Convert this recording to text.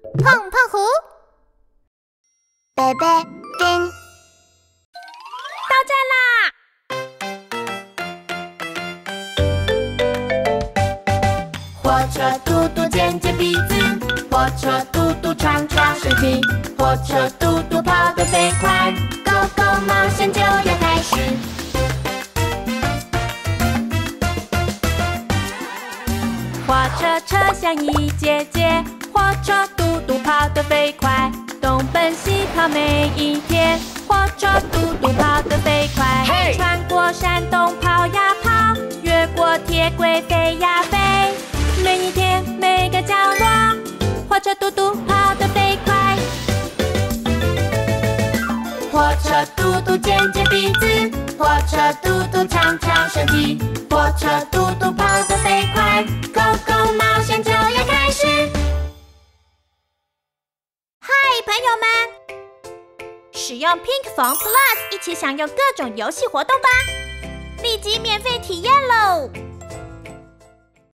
胖胖虎， 贝贝丁， 到站啦！ 火车嘟嘟尖尖鼻子，火车嘟嘟长长身体，火车嘟嘟跑得飞快，Go Go冒险就要开始。 火车车厢一节节，火车嘟嘟跑得飞快，东奔西跑每一天，火车嘟嘟跑得飞快。 Hey! 穿过山洞跑呀跑，越过铁轨飞呀飞，每一天每个角落，火车嘟嘟跑得飞快。 火车嘟嘟尖尖鼻子，火车嘟嘟长长身体，火车嘟嘟跑得飞快，Go Go冒险就要开始。 嗨，朋友们！使用 Pink Phone Plus 一起享用各种游戏活动吧！立即免费体验喽！